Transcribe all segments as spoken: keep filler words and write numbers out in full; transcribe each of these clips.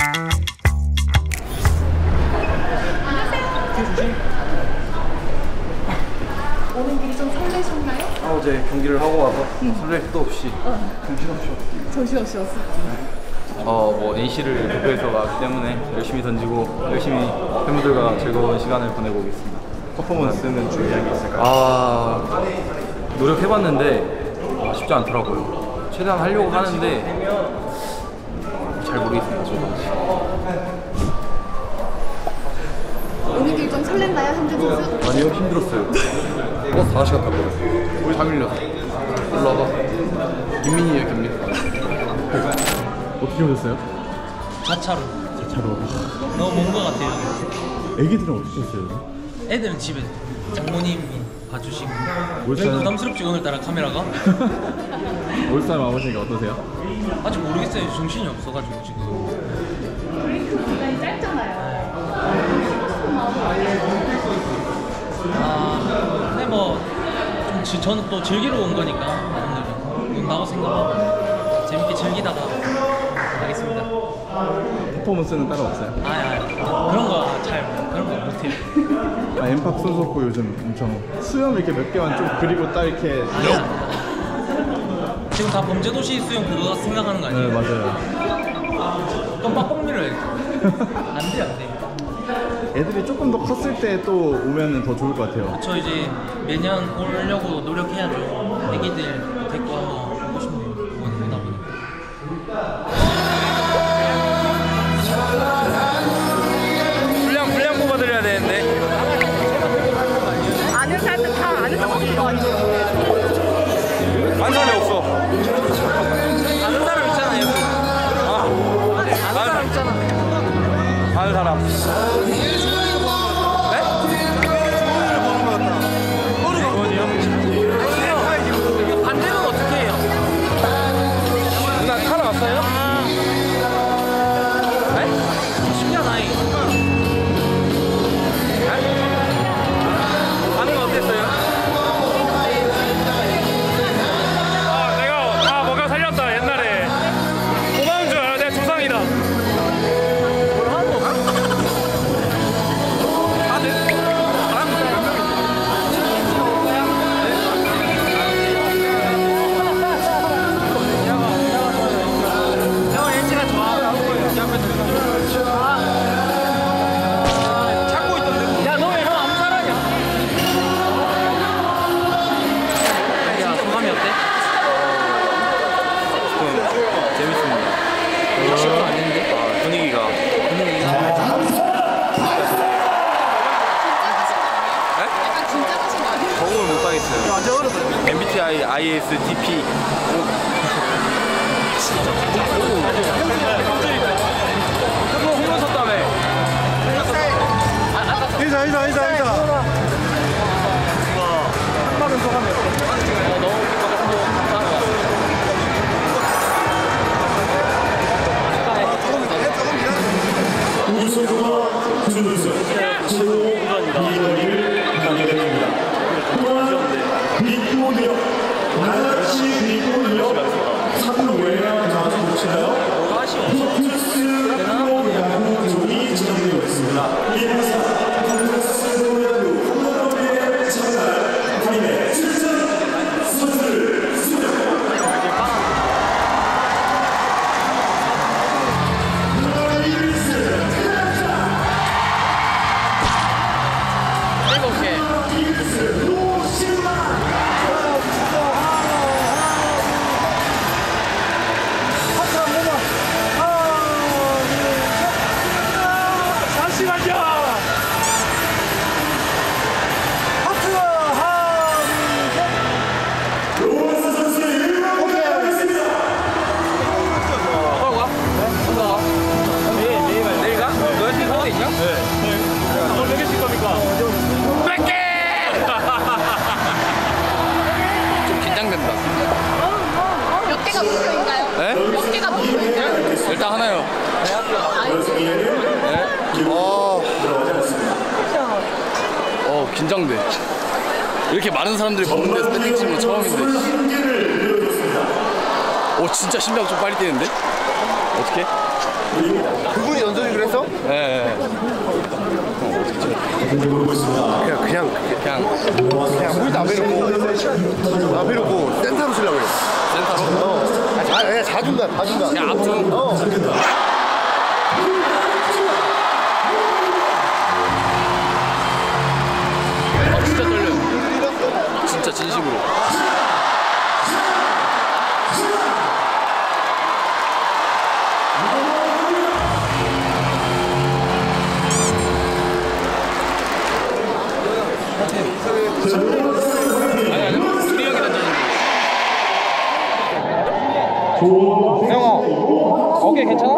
오는 길이 좀 설레셨나요? 아, 어제 경기를 하고 와서 응. 설렐 수도 없이 어. 정신없이 왔어요. 정신없이 왔어요. 어, 뭐 엔씨를 목표해서 왔기 때문에 열심히 던지고 열심히 팬분들과 즐거운 시간을 보내고 오겠습니다. 퍼포먼스는 중요한 게 있을까요? 아, 노력해봤는데 아, 쉽지 않더라고요. 최대한 하려고 하는데 잘 모르겠습니다. 저도. 오는 길 좀 설렜나요, 현준 선수? 아니요, 힘들었어요. 버스 다섯 시간 탔거든요. 우리 다 밀렸어. 올라가. 김민희예요, 김민희. 어떻게 오셨어요? 자차로. 자차로. 너무 먼 것 같아요. 애기들은 어떻게 했어요? 애들은 집에 장모님이 봐주시고. 왜 울산... 부담스럽지 오늘따라 카메라가? 울산 와보시니까 어떠세요? 아직 모르겠어요. 정신이 없어가지고 지금. 브레이크 기간이 짧잖아요. 아, 근데 뭐 좀 저는 또 즐기러 온 거니까 오늘은 온다고 생각하고 재밌게 즐기다가 가겠습니다. 퍼포먼스는 따로 없어요? 아, 아 그런 거 잘 그런 거 못해요. 아, 엠팍 손석구 요즘 엄청 수염 이렇게 몇 개만 좀 그리고 딱 이렇게 아니야. 지금 다 범죄도시 수영 그거 생각하는 거 아니에요? 네, 맞아요. 좀 빡빡 밀어야지. 안 돼, 안 돼. 애들이 조금 더 컸을 때 또 오면 더 좋을 것 같아요. 저 이제 매년 오려고 노력해야죠. 애기들 데리고 한번 오고 싶네요. 오다 보니까. 분량, 분량 뽑아드려야 되는데. 아는 사람들 다 아는 사람인 거 아니죠? 아는 사람이 없어. 아는 사람 있잖아요. 아, 아는 사람 있잖아. 아는 사람. 반대는 어떻게 해요? 누나 타러 왔어요? 네? 신기한 아이. 반응 어땠어요? 아, 내가 다 먹여 살렸다 옛날에. 고마운 줄 알아. 내가 조상이다. 엠비티아이 아이에스티피 그거 홈런 쳤다며. 인사 인사 인사 인사. 한마는 소감이 어떠세요? 너무 우선수와 준우승 최고 이번을 가게 됩니다. 또한 빅보드역 나같이 빅보드역 삼 루 외야 나와서 보시나요? 포투스 프로야구 존이 지정되어 있습니다. 이행사 포투스 프로야구 홈런업에 참가할 타임의 출전 선수를 수령. 몇 개가 목표인가요? 네? 몇 개가 목표인가요? 일단 하나요. 네? 어... 어, 긴장돼. 이렇게 많은 사람들이 보는 데서 배팅 치는 건 처음인데. 오, 진짜 심장 좀 빨리 뛰는데? 어떻게? 그분이 모르고 있습니다. 그냥 그냥 그냥 그냥 물 나베놓고 나베놓고 센터로 쓰려고 그래. 센터로? 어. 아, 자, 그냥 자중간 자중간. 그냥 앞쪽? 어. 아 진짜 떨려요. 진짜 진심으로. 아니 아니 수리 형이 던져준 거. 형아 어깨 괜찮아?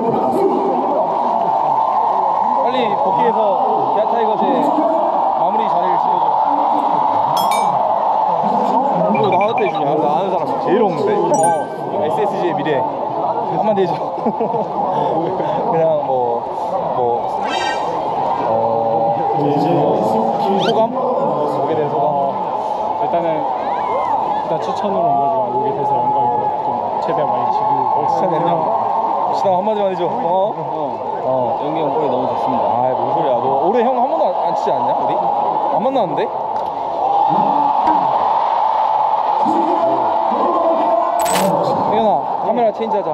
빨리 복귀해서 기아 타이거즈의 마무리 자리를 지켜줘. 너 나한테 해주냐? 나 아는 사람 제일 없는데? 어 에스에스지의 미래 한마디 해줘. 그냥 뭐 뭐 어... 소감? 오게 된 소감? 일단은 일단 추천으로 온 거지만 오게 돼서 영광이고 좀 최대한 많이 지키고 추천했나? 시당 한마디만 해줘. 어? 어. 연기 형 볼이 너무 좋습니다. 아, 뭔 소리야. 너 올해 형 한 번도 안, 안 치지 않냐? 우리? 안 만났는데? 혜연아, 카메라 체인지 하자.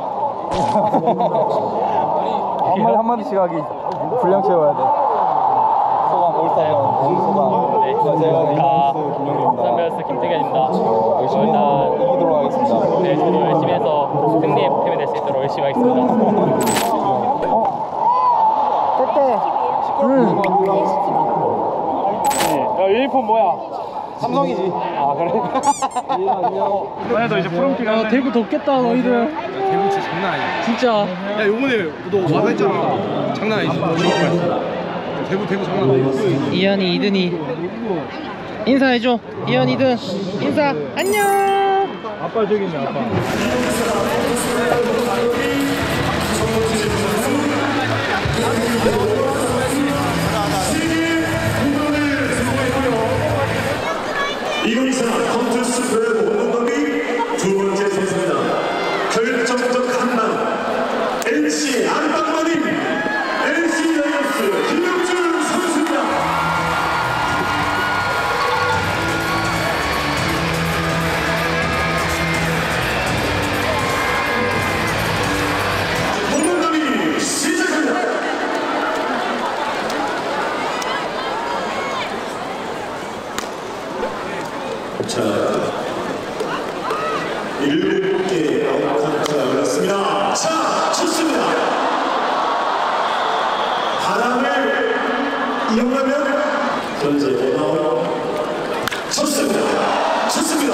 한마디 한마디씩 하기. 분량 채워야 돼. 소감, 올스타전 소감. 네, 제가 아, 이선수 김영규입니다. 삼베어스 김태견입니다. 열심히 일단 이기도록 하겠습니다. 네, 저도 열심히 해서 승리의 보탬이 될 수 있도록 열심히 하겠습니다. 야, 유니폼 뭐야? 삼성이지. 아, 그래? 이번에도 이제 프롬피가 야, 대구 덥겠다 너희들. 대구 진짜 장난 아니야. 진짜. 야, 요번에 너 와서 했잖아. 장난 아니지. 대구, 대구 장난 아니야. 이현이 이든이 인사해줘. 이현 이든 인사. 안녕. 아빠 저기 있네, 아빠. 이건희사 컨테스트 프로야구 원동력이 두 번째 선수입니다. 결정적 한방 엔씨 안방마님 엔씨 라이언스 김영준 선수입니다. 원동력이 시작합니다. 자, 일곱 개 아웃카운트가 열렸습니다. 자, 좋습니다. 바람을 이용하면 현재 원아웃. 좋습니다. 좋습니다.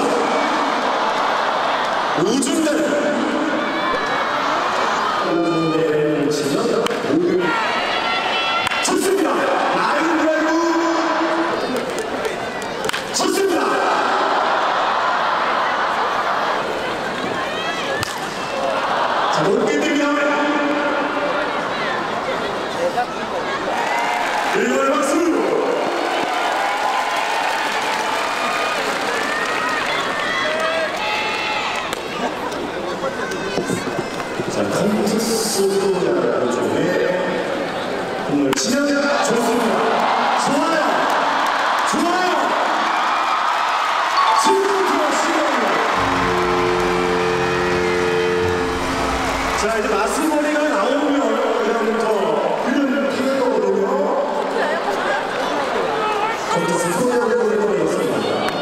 우중간 우중간을 치면 오등. 좋습니다. 라인 드라이브. 좋습니다. 자, 높게 됩니다. 일발 박수. 자, 컨테스트 중에 공을 치면 좋습니다. 좋아요. 좋아요. 지금부터 시작입니다. 자, 이제 마스머리가 나오면 그다음부터 그런 피는 거거든요. 컨테스트 소개하고 보내고 있습니다.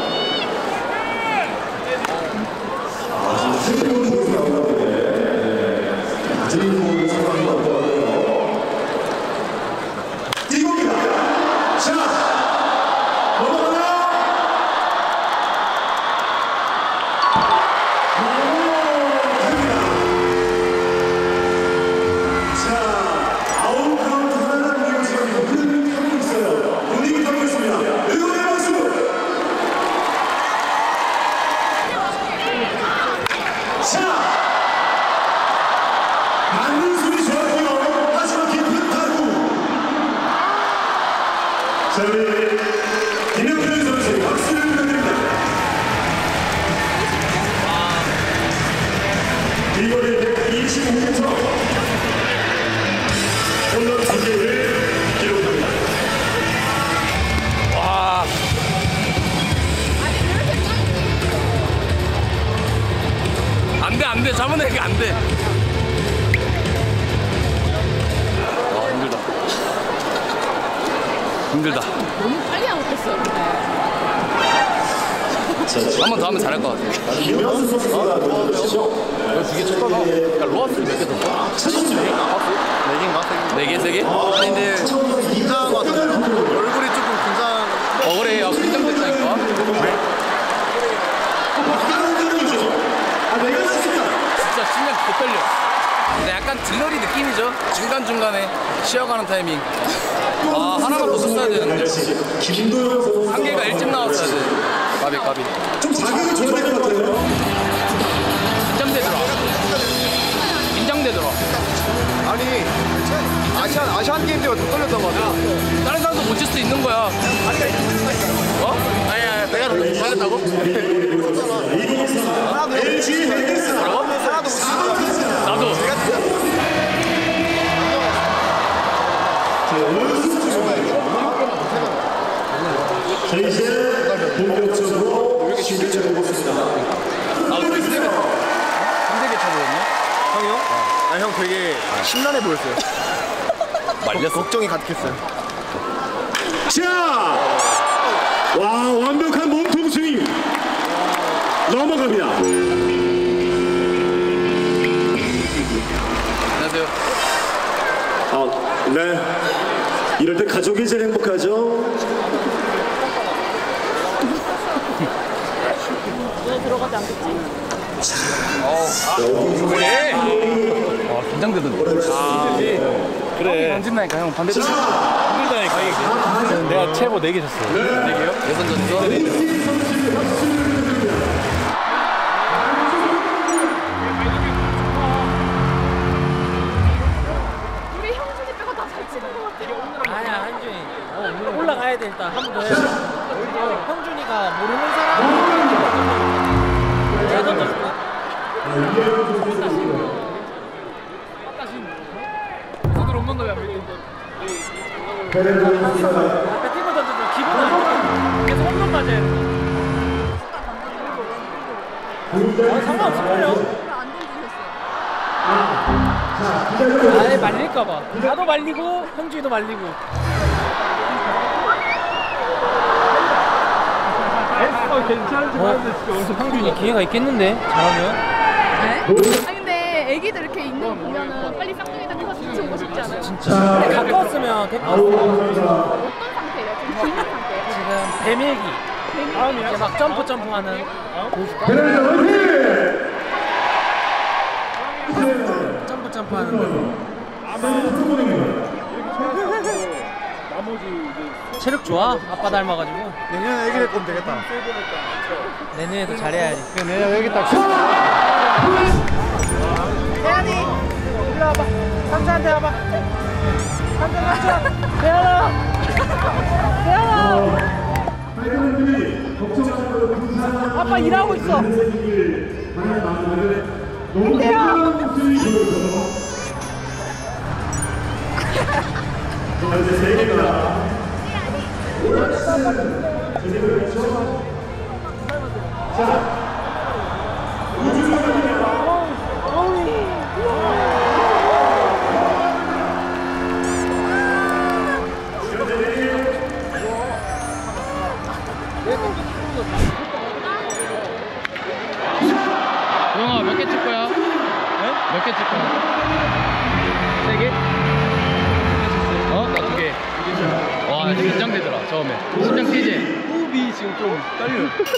아, 지금 새로운 모습이 나오는데 아직 뭐 상황이 없는 것 같아요. 이겁니다. 자, 넘어가요. 넘어갑니다. 자, 아웃 카운트 하나 남기고 지금 분위기 타고 있어요. 분위기 타고 있습니다. 응원의 박수. 자, 맞는 소리 좋았고요. 하지만 깊은 타구. 자, 우리 김영준 선수 박수를 부탁드립니다. 이번에 백이십오 미터 홈런 두 개를 기록합니다. 잡아내기가 안 돼. 아 힘들다. 힘들다. 너무 빨리 안 못했어. 한 번 더 하면 잘할 것 같아. 김현수 선수가 보여주시죠. 이거 두개 쳤잖아. 야 로아스 몇 개 쳤어? 네 개인가? 네 개, 세 개? 아니 근데 긴장한 것 같아요. 얼굴이 조금 긴장. 어 그래, 야 긴장됐다니까. 진짜 심장 개 떨려. 근데 약간 들러리 느낌이죠. 중간 중간에 쉬어가는 타이밍. 아 하나만 더 썼어야 되는데. 김도영 선수 한 개가 일찍 나왔어야 돼. 까비 까비. 좀 자극을 줘야 될 것 같아요. 긴장되더라. 긴장되더라. 아니 아시안 아시안 게임 때가 더 떨렸던 것 같아. 다른 사람도 못 칠 수 있는 거야. 어? 아니 아니 내가 더 잘했다고? 엘지 헬스 뭐라고? 하나도 못 치는 나도. 자 이제 본격적으로 시작해 보겠습니다. 나도 힘들게 힘들게 쳐보였네. 형이요? 아 형 되게 심란해 보였어요. 말렸어. 걱정이 가득했어요. 자, 와 완벽한 몸통 스윙 넘어갑니다. 안녕하세요. 아, 네. 이럴 때 가족이 제일 행복하죠. 들어가지 않겠지? 그래. 와 긴장되던데. 아 그래. 던진다니까 형 반대로. 힘들다니까. 내가 최고 네 개 쳤어. 네 개요? 예선전에서. 우리 형준이 빼고 다 잘 치는 것 같아. 아니야 한준이 어, 올라가야 돼 일단 한 번 더 해야 돼. 어, 형준이가 모르는 사람 내가 던져줄까? 손으로 없는 거야. 앞에 팀을 던져줘 기본은 계속 홈런 맞아야 돼. 아, 상관없을걸요? 아예 말릴까봐 나도 말리고 형준이도 말리고 어, 괜찮은지 모르겠는데 진짜 어, 형준이 기회가 있겠는데 잘하면 네? 아 근데 애기들 이렇게 있는 거 보면은 빨리 쌍둥이 잡혀서 같이 오고 싶지 않아요? 진짜 근데 가까웠으면 됐다 어떤 상태예요? 지금 기는 상태예요? 지금 배밀기 이제 막 점프 점프하는 보여줄까? 점프 점프하는 거 체력 좋아? 아빠 닮아가지고 내년에 애기 될 거면 되겠다. 내년에도 잘해야지 내년 여기 딱. 대현이 일로 와봐 삼촌한테 와봐 삼촌 삼촌 대현아 대현아 아빠 일하고 있어 대현 영아 몇 개 칠 거야? 몇 개 칠 거야? 세 개? 어? 나 두 개. 와 지금 긴장되더라 처음에. 심장 뛰지? 호흡이 지금 좀 떨려.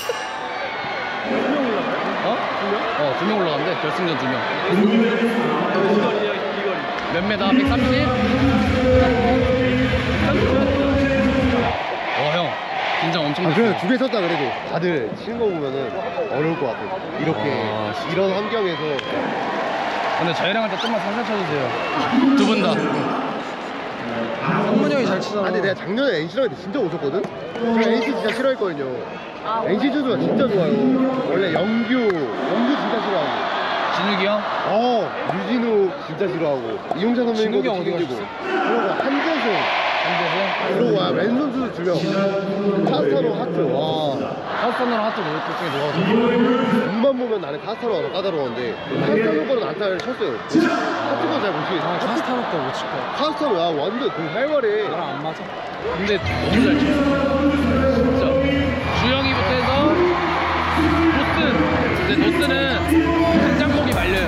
어? 어, 두 명 올라갔는데 결승전 두 명. 몇 메다? 백삼십? 어, 형. 긴장 엄청 아 됐어. 그래 두 개 쳤다 그래도 다들 치는 거 보면은 어려울 것 같아. 이렇게 와, 이런 환경에서 근데 저희랑한테 좀만 살살 쳐주세요. 두 분 다. 성문이 형이 잘 치잖아. 아니 내가 작년에 엔씨랑 할 때 진짜 못 쳤거든? 제가 엔씨 진짜 싫어했거든요. 엔씨 투수가 진짜 좋아요. 원래 영규, 영규 진짜 싫어하고. 진욱이 형? 어, 유진우 진짜 싫어하고. 이용찬 선배님 진욱이 형 것도 어디 책임지고. 가셨어? 그리고 한재승. 한재승? 그리고 와, 왼손 투수 두 명. 타스타로 하트. 와. 카스타노랑 핫도그 둘 중에 누가 더 좋아? 눈만 보면 나는 카스타노가 더 까다로운데 카스타노 거는 안타를 쳤어요. 핫도그 잘 못 치겠어. 카스타노 거못 칠 거야. 카스타노 야 완전 공 활발해. 나랑 안 맞아. 근데 너무 잘 쳐. 진짜. 주영이부터 해서 도슨. 근데 도슨은 장장목이 말려요. 야,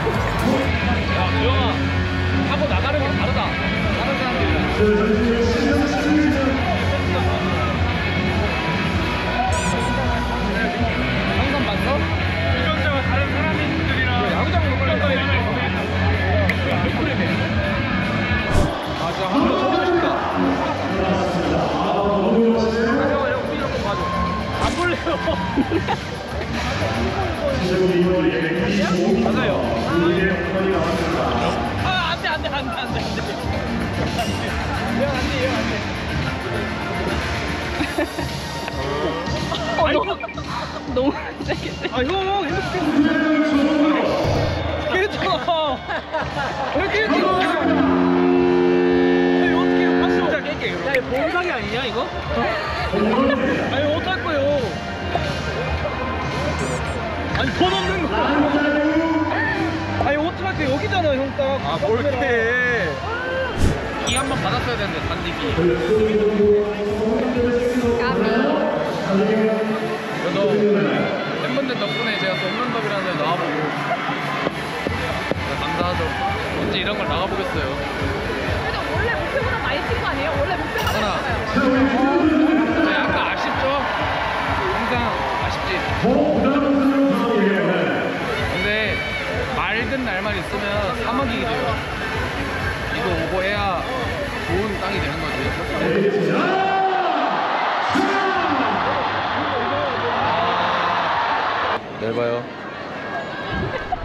주영아. 하고 나가는 게 다르다. 다른 사람들이랑. 항상 봤어? 유전자가 다른 사람들이랑 야구장 놀러 다니는 아, 진짜 한번 쳐보고 싶다. 안 볼래요. 맞아요. 아, 안 돼, 안 돼, 안 돼, 안 돼, 안 돼. 이형 안 돼, 이형 안 돼. 어, 너무 너무 세겠네. 아, 형, 행복해. 깨졌잖아. 왜 깨졌어? 아니, 어떻게 봤어? 진짜 깰게. 야, 이거 보험사기 아니냐, 이거? 아니, 어떡할 거예요? 아니, 돈 없는 거. 아니, 어떡할 때 여기잖아, 형 딱. 아, 볼게. 기 한 번 받았어야 되는데, 단디기. 그래도 팬분들 덕분에 제가 또 홈런더비라는 데 나와보고 감사하죠. 언제 이런 걸 나가보겠어요. 그래도 원래 목표보다 많이 뛴 거 아니에요? 원래 목표가 하나. 있잖아요. 저 약간 아쉽죠? 항상 아쉽지. 근데 맑은 날만 있으면 사막이 돼요. 이거 오고 해야 좋은 땅이 되는 거지. 내일 봐요.